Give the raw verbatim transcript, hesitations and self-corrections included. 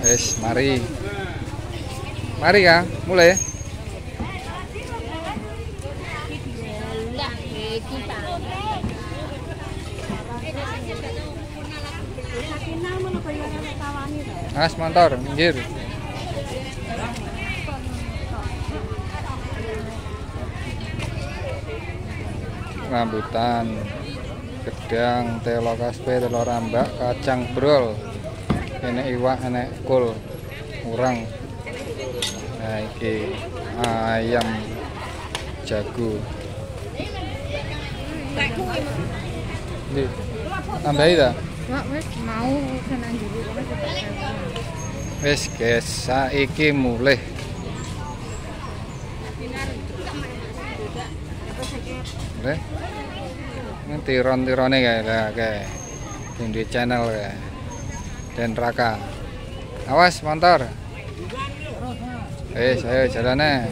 Wes, mari. Mari ya, mulai. Mas motor, minggir. Rambutan, gedang, telo kaspe, telur rambak, kacang brol. Ini iwak, enek kul, urang. Nah, iki ayam jago. Nih, tambahi ta? Wis mau senang dulu Wis guys, saiki mulih. Oke. Ini tiron-tirone kae lah kae. Di channel kae. Dan Raka. Awas motor. Eh, saya jalannya.